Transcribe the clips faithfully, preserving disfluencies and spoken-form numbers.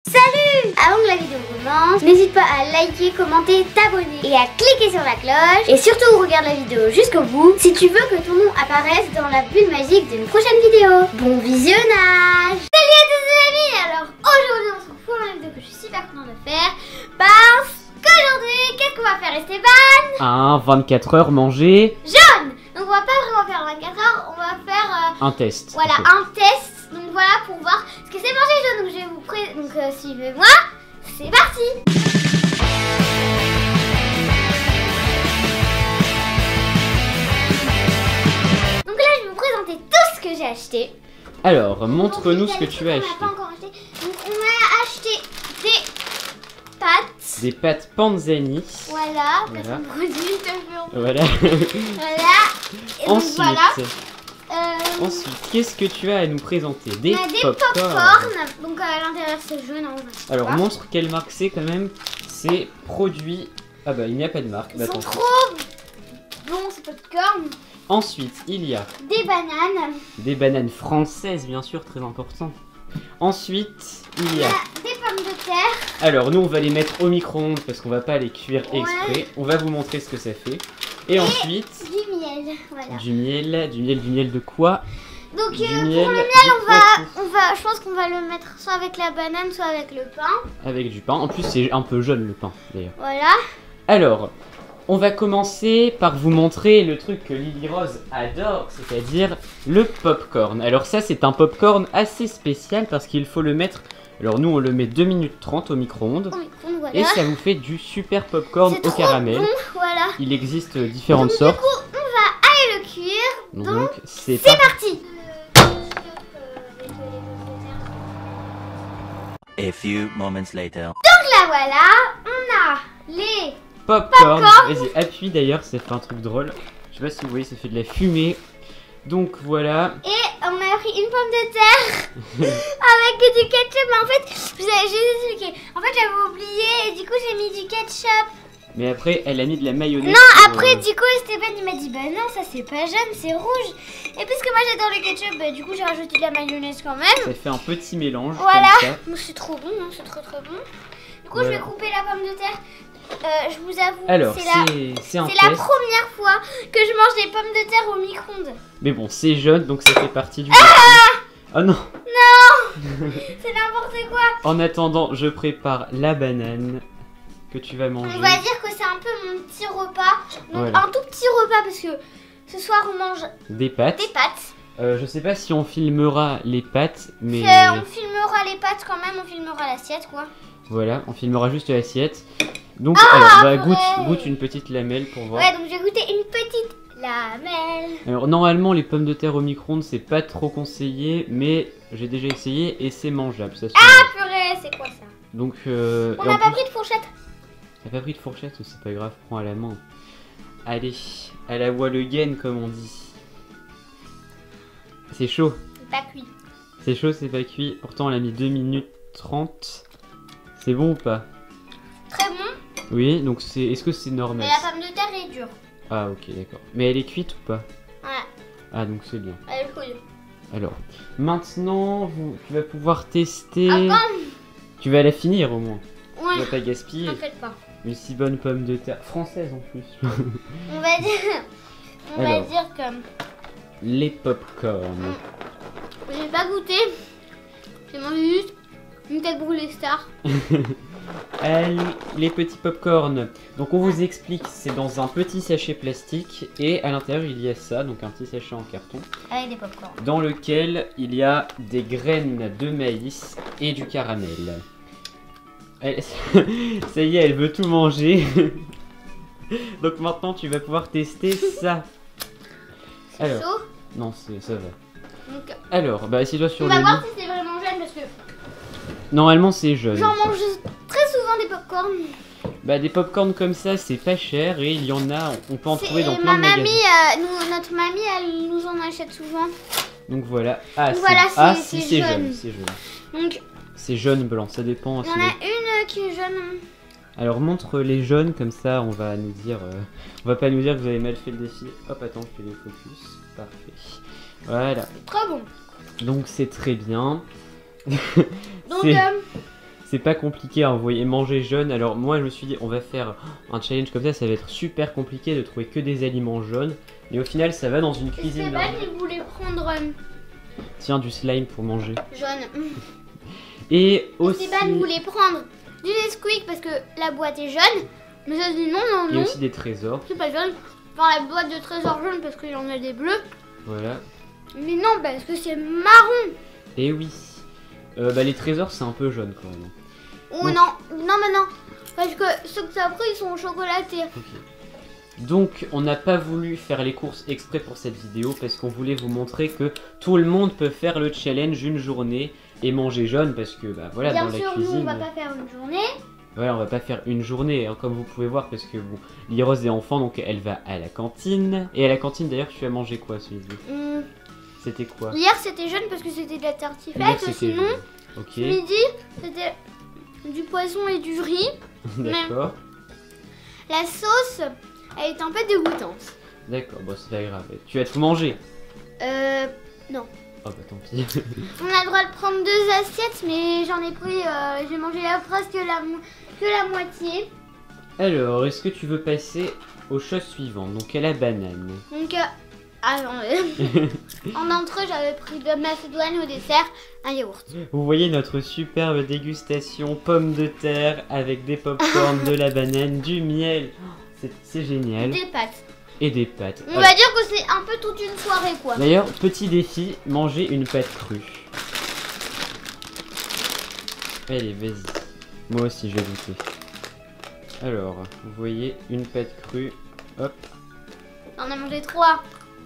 Salut! Avant que la vidéo commence, n'hésite pas à liker, commenter, t'abonner et à cliquer sur la cloche. Et surtout, regarde la vidéo jusqu'au bout si tu veux que ton nom apparaisse dans la bulle magique d'une prochaine vidéo. Bon visionnage! Salut à tous les amis! Alors aujourd'hui, on se retrouve pour une vidéo que je suis super contente de faire parce qu'aujourd'hui, qu'est-ce qu'on va faire, Esteban? Un vingt-quatre heures manger. Jaune! Donc on va pas vraiment faire vingt-quatre heures, on va faire euh, un test. Voilà, okay. un test. Donc voilà pour voir ce que c'est manger jaune. Donc je vais vous pré... Donc euh, suivez-moi. C'est parti. Donc là je vais vous présenter tout ce que j'ai acheté. Alors montre-nous ce que tu as acheté. On n'a pas encore acheté. Donc on a acheté des pâtes. Des pâtes Panzani. Voilà, voilà. Produit, voilà. Voilà. Et donc ensuite, voilà. Euh, ensuite, qu'est-ce que tu as à nous présenter? Des pop-corn. Pop donc à l'intérieur c'est jaune. Non, alors pas. montre quelle marque c'est quand même. C'est produit. Ah bah il n'y a pas de marque. Ils bah, sont attends. trop bons ces pop-corn. Ensuite, il y a des bananes. Des bananes françaises bien sûr, très important. Ensuite, il y a des pommes de terre. Alors nous on va les mettre au micro-ondes parce qu'on va pas les cuire exprès. Ouais. On va vous montrer ce que ça fait. Et, Et ensuite du miel, voilà. Du miel, du miel, du miel de quoi? Donc du euh, miel, pour le miel on va, on va, je pense qu'on va le mettre soit avec la banane, soit avec le pain. Avec du pain. En plus c'est un peu jaune le pain d'ailleurs. Voilà. Alors, on va commencer par vous montrer le truc que Lily Rose adore, c'est-à-dire le popcorn. Alors ça c'est un popcorn assez spécial parce qu'il faut le mettre. Alors nous on le met deux minutes trente au micro-ondes. Micro voilà. Et ça vous fait du super popcorn au caramel. Bon, voilà. Il existe différentes donc, sortes. Du coup on va aller le cuire. Donc, donc c'est par... parti. A few moments later. Donc là voilà, on a les popcorn. popcorn. Vas-y, appuie d'ailleurs, ça fait un truc drôle. Je sais pas si vous voyez, ça fait de la fumée. Donc voilà. Et on a pris une pomme de terre avec du ketchup. Mais en fait, je vous ai juste expliqué. En fait, j'avais oublié et du coup, j'ai mis du ketchup. Mais après, elle a mis de la mayonnaise. Non, pour, après, euh... du coup, Esteban il m'a dit bah non, ça c'est pas jaune, c'est rouge. Et puisque moi j'adore le ketchup, bah, du coup, j'ai rajouté de la mayonnaise quand même. Ça fait un petit mélange. Voilà. Comme ça. C'est trop bon, hein, c'est trop trop bon. Du coup, voilà. je vais couper la pomme de terre. Euh, je vous avoue, alors c'est la, c'est la première fois que je mange des pommes de terre au micro-ondes. Mais bon, c'est jaune, donc ça fait partie du... Ah oh non. Non. C'est n'importe quoi. En attendant, je prépare la banane que tu vas manger. On va dire que c'est un peu mon petit repas. Donc voilà. un tout petit repas parce que ce soir on mange des pâtes. Des pâtes. Euh, je sais pas si on filmera les pâtes, mais... On filmera les pâtes quand même, on filmera l'assiette quoi. Voilà, on filmera juste l'assiette. Donc, ah, alors, bah, goûte, goûte une petite lamelle pour voir. Ouais, donc je vais goûter une petite lamelle. Alors, normalement, les pommes de terre au micro-ondes, c'est pas trop conseillé, mais j'ai déjà essayé et c'est mangeable. Ça se ah, purée, c'est quoi ça? Donc, euh, on n'a pas pris de fourchette. T'as pas pris de fourchette? C'est pas grave, prends à la main. Allez, à la voile gaine, comme on dit. C'est chaud. C'est pas cuit. C'est chaud, c'est pas cuit. Pourtant, on l'a mis deux minutes trente. C'est bon ou pas? Très bon. Oui, donc c'est. Est-ce que c'est normal? Mais la pomme de terre est dure. Ah, ok, d'accord. Mais elle est cuite ou pas? Ouais. Ah, donc c'est bien. Elle est cuite. Alors, maintenant, vous, tu vas pouvoir tester. Ah, bon. Tu vas la finir au moins. Ouais. Tu vas pas gaspiller. En fait pas. Une si bonne pomme de terre française en plus. On va dire. On Alors, va dire comme. Les popcorn. J'ai pas goûté. J'ai mangé juste une tête brûlée star. Allez, les petits popcorn. Donc on vous explique, c'est dans un petit sachet plastique et à l'intérieur il y a ça, donc un petit sachet en carton. Avec des popcorn. Dans lequel il y a des graines de maïs et du caramel. Elle, ça y est, elle veut tout manger. Donc maintenant tu vas pouvoir tester ça. C'est chaud? Non, ça va. Donc, alors, bah assieds-toi sur on le lit. va voir si c'est vraiment jaune parce que normalement c'est jaune. j'en mange très souvent des popcorn. Bah des popcorn comme ça c'est pas cher et il y en a, on peut en trouver dans plein ma de magasins. mamie, euh, nous, notre mamie, elle nous en achète souvent. Donc voilà. Ah, Donc voilà, ah c'est si c'est jaune. jaune, c'est jaune. Donc c'est jaune blanc, ça dépend. il y en a une qui est jaune. Alors montre les jaunes comme ça, on va nous dire, euh, on va pas nous dire que vous avez mal fait le défi. Hop, attends, je fais les focus. Parfait. Voilà. C'est trop bon. Donc c'est très bien. Donc euh, C'est pas compliqué à envoyer manger jaune. Alors moi je me suis dit on va faire un challenge comme ça, ça va être super compliqué de trouver que des aliments jaunes. Mais au final ça va dans une cuisine Esteban, normale. il voulait prendre euh, Tiens, du slime pour manger. jaune. Et aussi... Esteban voulait prendre du Nesquik parce que la boîte est jaune. Mais ça dit non, non, Il y a non. aussi des trésors. C'est pas jaune. Enfin, la boîte de trésor jaune parce qu'il y en a des bleus. Voilà. Mais non, parce que c'est marron. Et oui. Euh, bah les trésors c'est un peu jaune quand même. Oh Donc- non, non, mais non. Parce que ceux que ça a pris, ils sont chocolatés. Ok. Donc on n'a pas voulu faire les courses exprès pour cette vidéo parce qu'on voulait vous montrer que tout le monde peut faire le challenge une journée et manger jaune parce que bah voilà Bien dans sûr, la cuisine. nous, on va pas faire une journée. Voilà, on va pas faire une journée hein, comme vous pouvez voir parce que bon, Lirose est enfant donc elle va à la cantine. Et à la cantine d'ailleurs tu as mangé quoi celui-ci? Hum, C'était quoi? Hier, c'était jaune parce que c'était de la Hier, tartiflette. c'était Sinon, jaune. Ok, midi, c'était du poisson et du riz. d'accord. La sauce, elle est un peu dégoûtante. D'accord, bon c'est pas grave. Tu as tout mangé? Euh, Oh bah tant pis. on a le droit de prendre deux assiettes, mais j'en ai pris, euh, j'ai mangé là presque la, mo- que la moitié. Alors, est-ce que tu veux passer aux choses suivantes? Donc à la banane. Donc, euh, attendez. En entrée, j'avais pris de macédoine, au dessert, un yaourt. Vous voyez notre superbe dégustation pommes de terre avec des pop-corn, de la banane, du miel. C'est- C'est génial. Des pâtes. Et des pâtes. On Alors, va dire que c'est un peu toute une soirée, quoi. D'ailleurs, petit défi, manger une pâte crue. Allez, vas-y. Moi aussi, je vais goûter. Alors, vous voyez une pâte crue. Hop. On a mangé trois.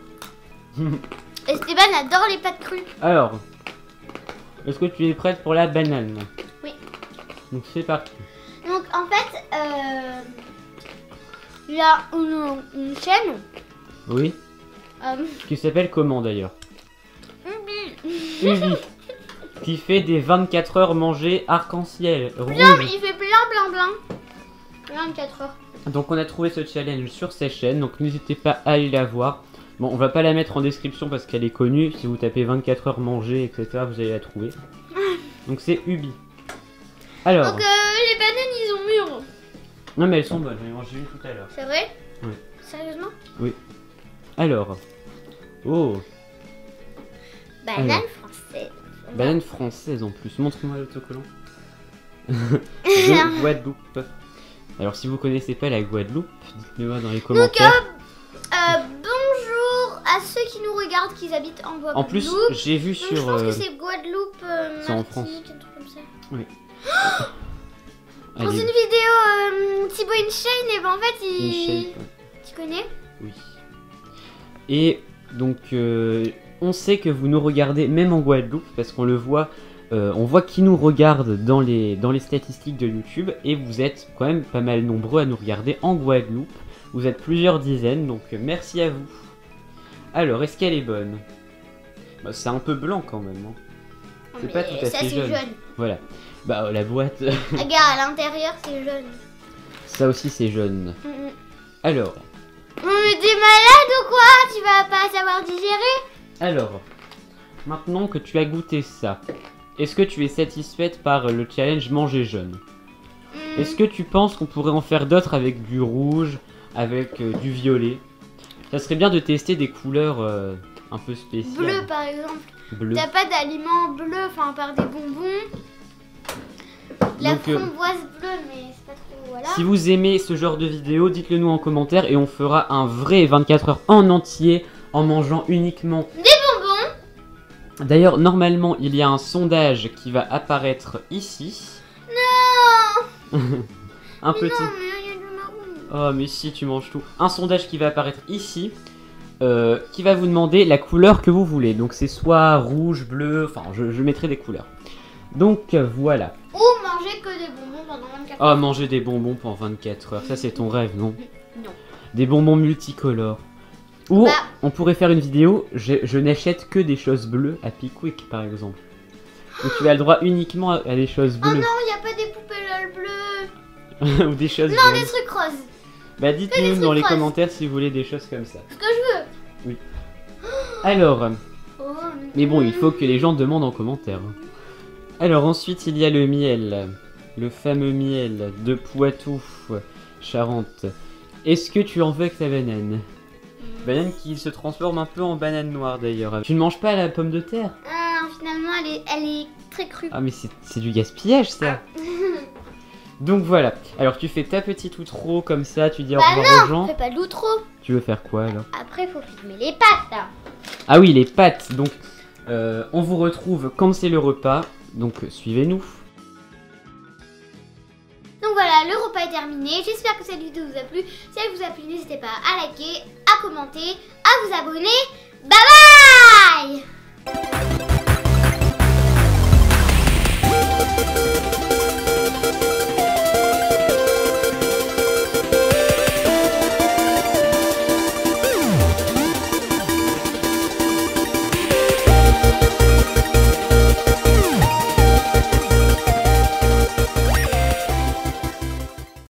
Esteban adore les pâtes crues. Alors, est-ce que tu es prête pour la banane? Oui. Donc c'est parti. Donc, en fait, euh, il y a une, une chaîne. Oui. Euh, Qui s'appelle comment d'ailleurs? Ubi. Ubi. Qui fait des vingt-quatre heures mangées arc-en-ciel rouge. Non, mais il fait plein, plein, plein. vingt-quatre heures. Donc on a trouvé ce challenge sur sa chaîne, donc n'hésitez pas à aller la voir. Bon, on va pas la mettre en description parce qu'elle est connue. Si vous tapez vingt-quatre heures mangées, et cetera, vous allez la trouver. Donc c'est Ubi. Alors, Donc, euh, les bananes, ils ont mûr. non mais elles sont bonnes, j'en ai mangé une tout à l'heure. C'est vrai? Oui. Sérieusement? Alors, oh, Banane Alors. française. banane française en plus. Montre-moi l'autocollant. De Guadeloupe. Alors si vous connaissez pas la Guadeloupe, dites-le-moi dans les Donc, commentaires. euh, euh, bonjour à ceux qui nous regardent, qui habitent en Guadeloupe. En plus, j'ai vu Donc, je sur... pense euh, que c'est Guadeloupe, euh, c'est en Martinique, un truc comme ça. Dans allez, une vidéo euh, Thibaut InShane, et ben en fait, il... InShape, Tu connais? oui. Et donc, euh, on sait que vous nous regardez même en Guadeloupe parce qu'on le voit, euh, on voit qui nous regarde dans les, dans les statistiques de YouTube et vous êtes quand même pas mal nombreux à nous regarder en Guadeloupe. Vous êtes plusieurs dizaines, donc euh, merci à vous. Alors, est-ce qu'elle est bonne? Bah, c'est un peu blanc quand même. Hein. C'est Mais pas tout à ça, fait c'est jaune. jaune. Voilà. Bah, euh, la boîte, Regarde, à l'intérieur, c'est jaune. ça aussi c'est jaune. Mhm. Alors, Oh, mais t'es malade ou quoi? Tu vas pas savoir digérer? alors, maintenant que tu as goûté ça, est-ce que tu es satisfaite par le challenge manger jaune? Hmm. Est-ce que tu penses qu'on pourrait en faire d'autres avec du rouge, avec euh, du violet? Ça serait bien de tester des couleurs euh, un peu spéciales. Bleu, par exemple. Bleu. T'as pas d'aliments bleus, enfin, par des bonbons. La Donc, euh, framboise bleue, mais c'est pas trop... Voilà. Si vous aimez ce genre de vidéo, dites-le nous en commentaire et on fera un vrai vingt-quatre heures en entier en mangeant uniquement Des bonbons. D'ailleurs, normalement, il y a un sondage qui va apparaître ici. Non. Un Mais petit... non, mais il y a du marron. Oh, mais si, tu manges tout. Un sondage qui va apparaître ici, euh, qui va vous demander la couleur que vous voulez. Donc c'est soit rouge, bleu, enfin, je, je mettrai des couleurs. Donc euh, voilà. Ou manger que des bonbons pendant vingt-quatre heures. Oh, manger des bonbons pendant vingt-quatre heures, ça c'est ton rêve, non? Non. Des bonbons multicolores. Ou Bah. on pourrait faire une vidéo, je, je n'achète que des choses bleues à Pickwick par exemple. Donc tu as le droit uniquement à, à des choses Oh non, bleues. il y a pas des poupées LOL bleues. Ou des choses Non, jaunes. des trucs roses. Bah des dites-nous trucs dans les roses. commentaires si vous voulez des choses comme ça. Ce que je veux. Alors, Oh, mais bon, il faut que les gens demandent en commentaire. Alors ensuite, il y a le miel. le fameux miel de Poitou, Charente. Est-ce que tu en veux avec ta banane? Banane qui se transforme un peu en banane noire d'ailleurs. Tu ne manges pas la pomme de terre? Ah, finalement, elle est, elle est très crue. Ah mais c'est du gaspillage ça. Donc voilà, alors tu fais ta petite outro comme ça, tu dis au bah revoir non, aux gens. fais pas l'outro. Tu veux faire quoi alors? Après, il faut filmer les pâtes là. Ah oui, les pâtes. Donc euh, on vous retrouve quand c'est le repas, donc suivez-nous. Donc voilà, le repas est terminé. J'espère que cette vidéo vous a plu. Si elle vous a plu, n'hésitez pas à liker, à commenter, à vous abonner. Bye bye!